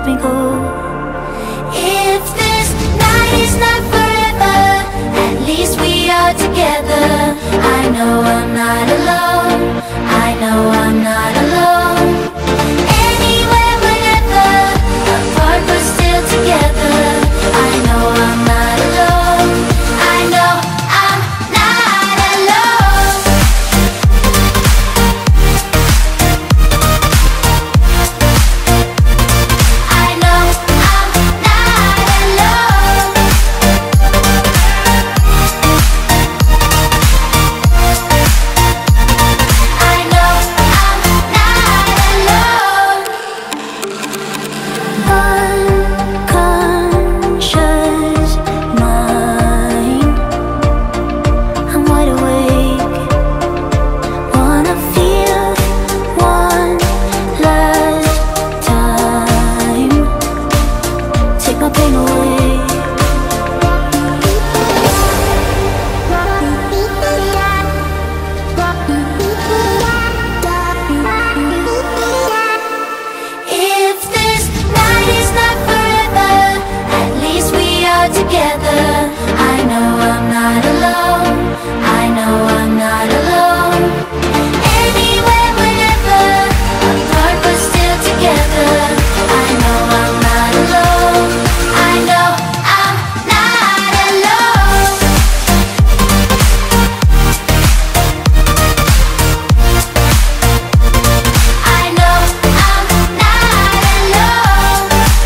let me go. If this night is not forever, at least we are together. I know I'm not alone, I know I'm not alone. Anywhere, whenever, apart but still together. I know I'm not alone, I know I'm not alone. I know I'm not alone. I know I'm not alone. Unconscious mind, I'm wide awake. Wanna feel one last time. Take my pain away. If this night is not forever, at least we are together. I know I'm not alone, I know I'm not alone. Anywhere, whenever, apart but still together. I know I'm not alone, I know I'm not alone. I know I'm not alone.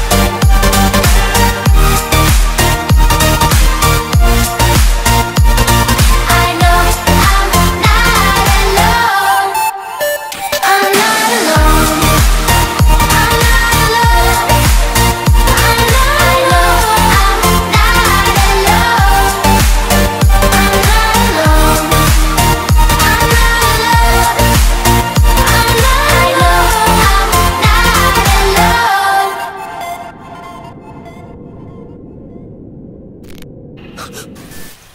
I know I'm not alone. I'm not alone. I'm not alone. I know I'm not alone. I'm not alone. I'm not alone. I know I'm not alone.